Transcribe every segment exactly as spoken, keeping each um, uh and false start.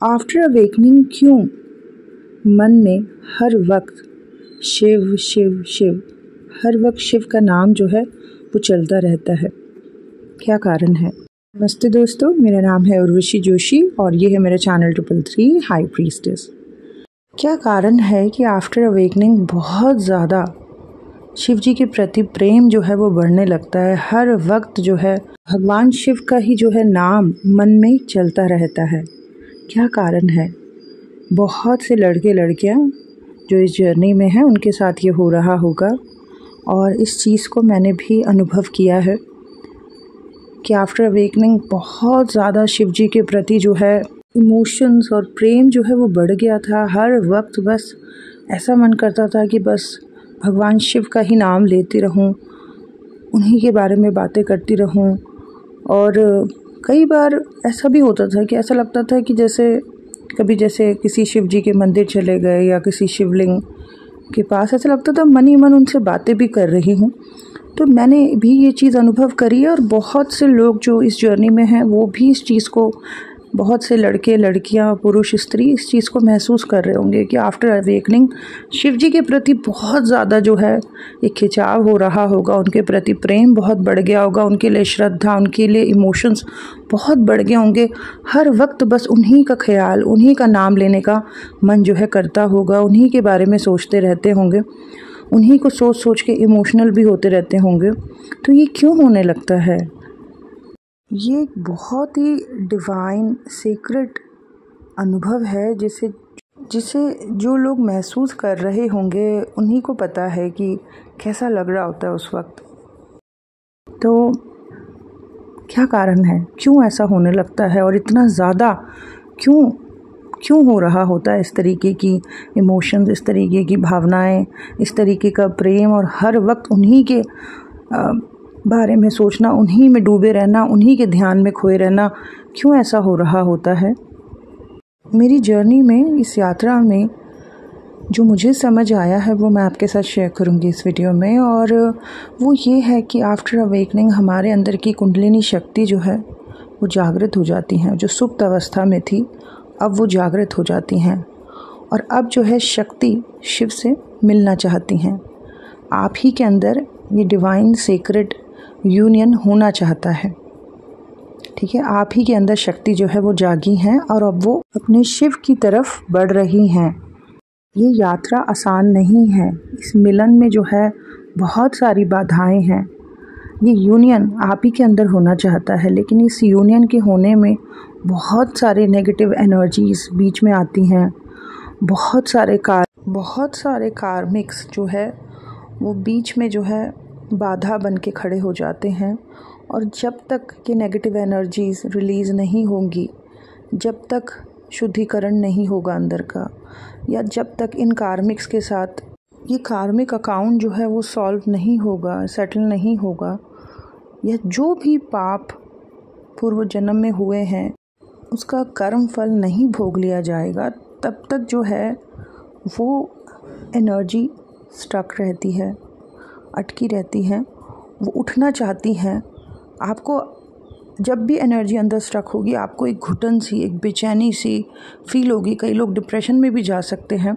After awakening क्यों मन में हर वक्त शिव शिव शिव हर वक्त शिव का नाम जो है वो चलता रहता है? क्या कारण है? नमस्ते दोस्तों, मेरा नाम है उर्वशी जोशी और ये है मेरा channel triple three high priestess. क्या कारण है कि आफ्टर अवेकनिंग बहुत ज़्यादा शिव जी के प्रति प्रेम जो है वो बढ़ने लगता है? हर वक्त जो है भगवान शिव का ही जो है नाम मन में चलता रहता है। क्या कारण है? बहुत से लड़के लड़कियां जो इस जर्नी में हैं उनके साथ ये हो रहा होगा और इस चीज़ को मैंने भी अनुभव किया है कि आफ्टर अवेकनिंग बहुत ज़्यादा शिव जी के प्रति जो है इमोशंस और प्रेम जो है वो बढ़ गया था। हर वक्त बस ऐसा मन करता था कि बस भगवान शिव का ही नाम लेती रहूं, उन्हीं के बारे में बातें करती रहूं। और कई बार ऐसा भी होता था कि ऐसा लगता था कि जैसे कभी जैसे किसी शिव जी के मंदिर चले गए या किसी शिवलिंग के पास, ऐसा लगता था मन ही मन उनसे बातें भी कर रही हूँ। तो मैंने भी ये चीज़ अनुभव करी है और बहुत से लोग जो इस जर्नी में हैं वो भी इस चीज़ को, बहुत से लड़के लड़कियां पुरुष स्त्री इस चीज़ को महसूस कर रहे होंगे कि आफ्टर अवेकनिंग शिव जी के प्रति बहुत ज़्यादा जो है एक खिंचाव हो रहा होगा, उनके प्रति प्रेम बहुत बढ़ गया होगा, उनके लिए श्रद्धा, उनके लिए इमोशंस बहुत बढ़ गए होंगे। हर वक्त बस उन्हीं का ख्याल, उन्हीं का नाम लेने का मन जो है करता होगा, उन्हीं के बारे में सोचते रहते होंगे, उन्हीं को सोच सोच के इमोशनल भी होते रहते होंगे। तो ये क्यों होने लगता है? ये एक बहुत ही डिवाइन सीक्रेट अनुभव है जिसे जिसे जो लोग महसूस कर रहे होंगे उन्हीं को पता है कि कैसा लग रहा होता है उस वक्त। तो क्या कारण है? क्यों ऐसा होने लगता है और इतना ज़्यादा क्यों क्यों हो रहा होता है इस तरीके की इमोशंस, इस तरीके की भावनाएं, इस तरीके का प्रेम और हर वक्त उन्हीं के आ, बारे में सोचना, उन्हीं में डूबे रहना, उन्हीं के ध्यान में खोए रहना? क्यों ऐसा हो रहा होता है? मेरी जर्नी में, इस यात्रा में जो मुझे समझ आया है वो मैं आपके साथ शेयर करूंगी इस वीडियो में। और वो ये है कि आफ्टर अवेकनिंग हमारे अंदर की कुंडलिनी शक्ति जो है वो जागृत हो जाती हैं। जो सुप्त अवस्था में थी अब वो जागृत हो जाती हैं और अब जो है शक्ति शिव से मिलना चाहती हैं। आप ही के अंदर ये डिवाइन सीक्रेट यूनियन होना चाहता है। ठीक है, आप ही के अंदर शक्ति जो है वो जागी हैं और अब वो अपने शिव की तरफ बढ़ रही हैं। ये यात्रा आसान नहीं है, इस मिलन में जो है बहुत सारी बाधाएं हैं। ये यूनियन आप ही के अंदर होना चाहता है, लेकिन इस यूनियन के होने में बहुत सारे नेगेटिव एनर्जीज बीच में आती हैं। बहुत सारे कार बहुत सारे कार्मिक्स जो है वो बीच में जो है बाधा बन के खड़े हो जाते हैं। और जब तक ये नेगेटिव एनर्जीज रिलीज़ नहीं होंगी, जब तक शुद्धिकरण नहीं होगा अंदर का, या जब तक इन कार्मिक्स के साथ ये कार्मिक अकाउंट जो है वो सॉल्व नहीं होगा, सेटल नहीं होगा, या जो भी पाप पूर्व जन्म में हुए हैं उसका कर्म फल नहीं भोग लिया जाएगा, तब तक जो है वो एनर्जी स्टक रहती है, अटकी रहती हैं। वो उठना चाहती हैं। आपको जब भी एनर्जी अंदर स्टक होगी आपको एक घुटन सी, एक बेचैनी सी फील होगी। कई लोग डिप्रेशन में भी जा सकते हैं।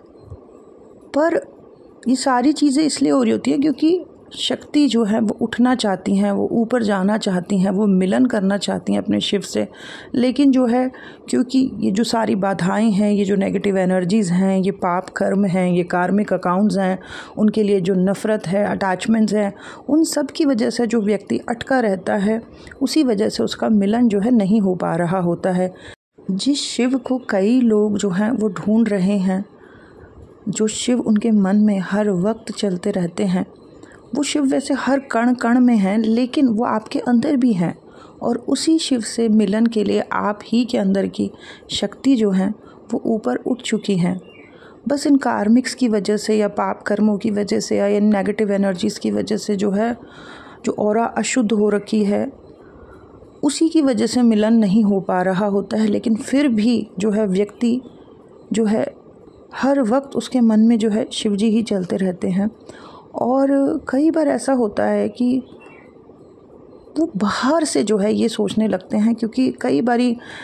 पर ये सारी चीज़ें इसलिए हो रही होती है क्योंकि शक्ति जो है वो उठना चाहती हैं, वो ऊपर जाना चाहती हैं, वो मिलन करना चाहती हैं अपने शिव से। लेकिन जो है क्योंकि ये जो सारी बाधाएं हैं, ये जो नेगेटिव एनर्जीज़ हैं, ये पाप कर्म हैं, ये कार्मिक अकाउंट्स हैं, उनके लिए जो नफ़रत है, अटैचमेंट्स हैं, उन सब की वजह से जो व्यक्ति अटका रहता है उसी वजह से उसका मिलन जो है नहीं हो पा रहा होता है। जिस शिव को कई लोग जो हैं वो ढूंढ रहे हैं, जो शिव उनके मन में हर वक्त चलते रहते हैं, वो शिव वैसे हर कण कण में हैं, लेकिन वो आपके अंदर भी हैं। और उसी शिव से मिलन के लिए आप ही के अंदर की शक्ति जो है वो ऊपर उठ चुकी हैं। बस इन कार्मिक्स की वजह से या पाप कर्मों की वजह से या इन नेगेटिव एनर्जीज़ की वजह से जो है जो ऑरा अशुद्ध हो रखी है, उसी की वजह से मिलन नहीं हो पा रहा होता है। लेकिन फिर भी जो है व्यक्ति जो है हर वक्त उसके मन में जो है शिव जी ही चलते रहते हैं। और कई बार ऐसा होता है कि वो बाहर से जो है ये सोचने लगते हैं, क्योंकि कई बारी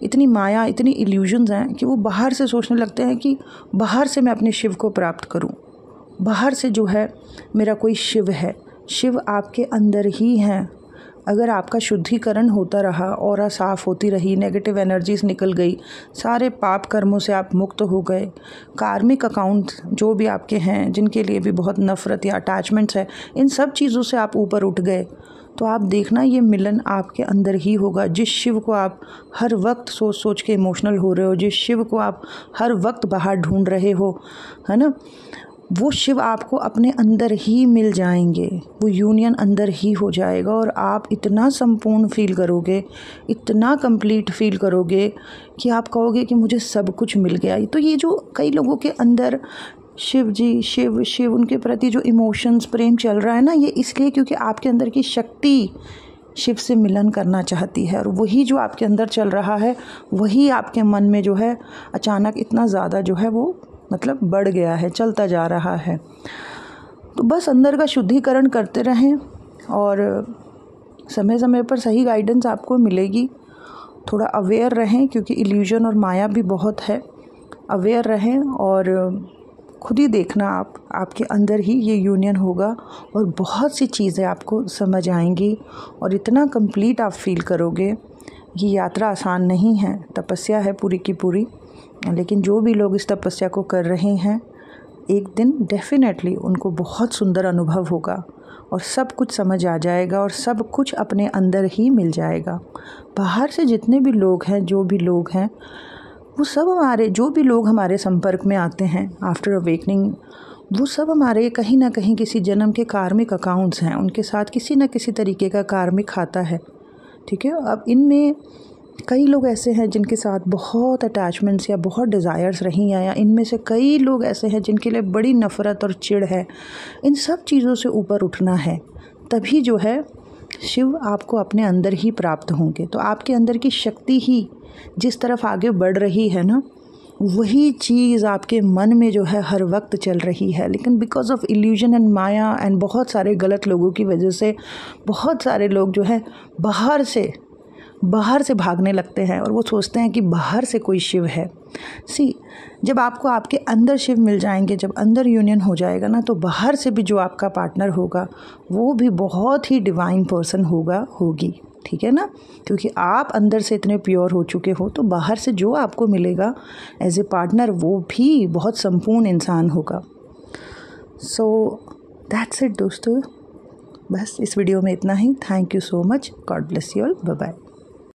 इतनी माया, इतनी इल्यूजन्स हैं कि वो बाहर से सोचने लगते हैं कि बाहर से मैं अपने शिव को प्राप्त करूं, बाहर से जो है मेरा कोई शिव है। शिव आपके अंदर ही हैं। अगर आपका शुद्धिकरण होता रहा, ऑरा साफ़ होती रही, नेगेटिव एनर्जीज निकल गई, सारे पाप कर्मों से आप मुक्त हो गए, कार्मिक अकाउंट जो भी आपके हैं जिनके लिए भी बहुत नफ़रत या अटैचमेंट्स है, इन सब चीज़ों से आप ऊपर उठ गए, तो आप देखना ये मिलन आपके अंदर ही होगा। जिस शिव को आप हर वक्त सोच सोच के इमोशनल हो रहे हो, जिस शिव को आप हर वक्त बाहर ढूंढ रहे हो, है ना, वो शिव आपको अपने अंदर ही मिल जाएंगे। वो यूनियन अंदर ही हो जाएगा और आप इतना संपूर्ण फील करोगे, इतना कंप्लीट फील करोगे कि आप कहोगे कि मुझे सब कुछ मिल गया। तो ये जो कई लोगों के अंदर शिव जी, शिव शिव उनके प्रति जो इमोशंस, प्रेम चल रहा है ना, ये इसलिए क्योंकि आपके अंदर की शक्ति शिव से मिलन करना चाहती है। और वही जो आपके अंदर चल रहा है, वही आपके मन में जो है अचानक इतना ज़्यादा जो है वो मतलब बढ़ गया है, चलता जा रहा है। तो बस अंदर का शुद्धिकरण करते रहें और समय समय पर सही गाइडेंस आपको मिलेगी। थोड़ा अवेयर रहें क्योंकि इल्यूजन और माया भी बहुत है। अवेयर रहें और खुद ही देखना आप आपके अंदर ही ये यूनियन होगा और बहुत सी चीज़ें आपको समझ आएंगी और इतना कंप्लीट आप फील करोगे। ये यात्रा आसान नहीं है, तपस्या है पूरी की पूरी, लेकिन जो भी लोग इस तपस्या को कर रहे हैं, एक दिन डेफिनेटली उनको बहुत सुंदर अनुभव होगा और सब कुछ समझ आ जाएगा और सब कुछ अपने अंदर ही मिल जाएगा। बाहर से जितने भी लोग हैं, जो भी लोग हैं, वो सब हमारे, जो भी लोग हमारे संपर्क में आते हैं आफ्टर अवेकनिंग, वो सब हमारे कहीं ना कहीं किसी जन्म के कार्मिक अकाउंट्स हैं। उनके साथ किसी न किसी तरीके का कार्मिक खाता है, ठीक है। अब इनमें कई लोग ऐसे हैं जिनके साथ बहुत अटैचमेंट्स या बहुत डिज़ायर्स रही हैं, या इनमें से कई लोग ऐसे हैं जिनके लिए बड़ी नफ़रत और चिढ़ है। इन सब चीज़ों से ऊपर उठना है, तभी जो है शिव आपको अपने अंदर ही प्राप्त होंगे। तो आपके अंदर की शक्ति ही जिस तरफ आगे बढ़ रही है ना, वही चीज़ आपके मन में जो है हर वक्त चल रही है। लेकिन because of illusion and maya and बहुत सारे गलत लोगों की वजह से बहुत सारे लोग जो है बाहर से बाहर से भागने लगते हैं और वो सोचते हैं कि बाहर से कोई शिव है। सी, जब आपको आपके अंदर शिव मिल जाएंगे, जब अंदर यूनियन हो जाएगा ना, तो बाहर से भी जो आपका पार्टनर होगा वो भी बहुत ही डिवाइन पर्सन होगा, होगी, ठीक है ना। क्योंकि आप अंदर से इतने प्योर हो चुके हो, तो बाहर से जो आपको मिलेगा एज ए पार्टनर वो भी बहुत संपूर्ण इंसान होगा। सो दैट्स इट दोस्तों, बस इस वीडियो में इतना ही। Thank you so much. God bless you all. Bye bye.